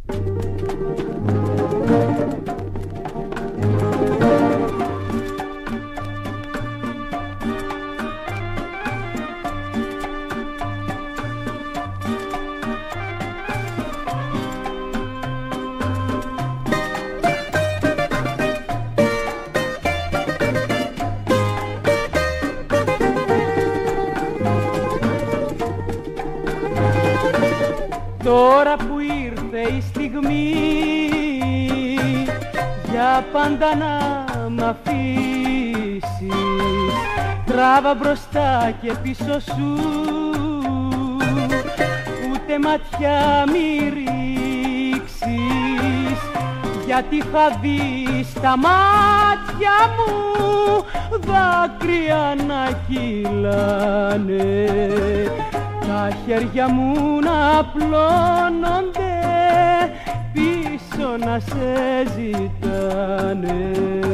Τώρα που ήρθε η στιγμή για πάντα να μ' αφήσεις, τράβα μπροστά και πίσω σου, ούτε ματιά μη ρίξεις, γιατί θα δεις στα μάτια μου δάκρυα να κυλάνε, τα χέρια μου να πλώνονται, πίσω να σε ζητάνε.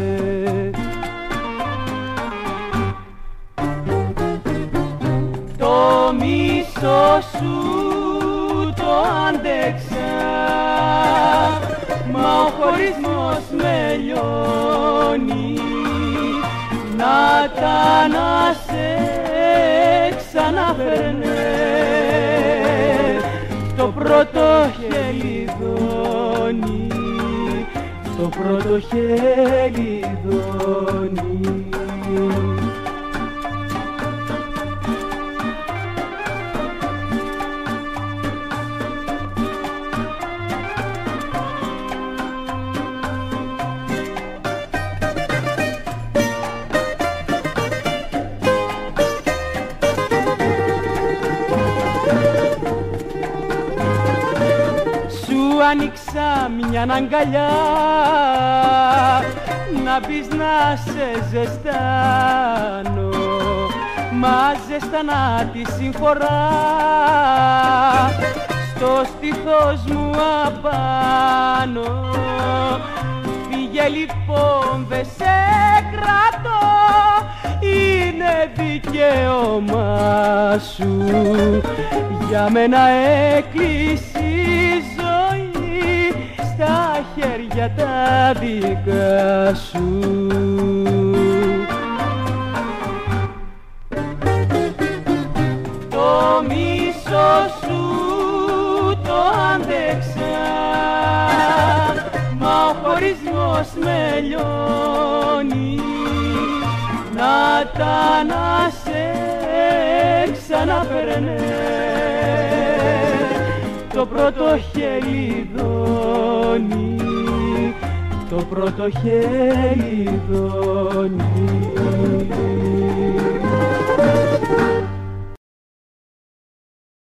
Το μίσο σου το άντεξα, μα ο χωρισμός με λιώνει, να τα να σε ξαναφέρνε, το πρώτο χελιδόνι, το πρώτο χελιδόνι. Άνοιξα μια αγκαλιά να μπεις να σε ζεστάνω, μα ζεστανά τη συμφορά στο στήθος μου απάνω. Φύγε λοιπόν, δε σε κρατώ, είναι δικαίωμά σου, για μένα έκλεισε η ζωή στα χέρια τα δικά σου. Το μίσο σου το άντεξα, μα ο χωρισμός με λιώνει, να τα να σε ξαναφέρνε, το πρώτο χελιδόνι, το πρώτο χελιδόνι.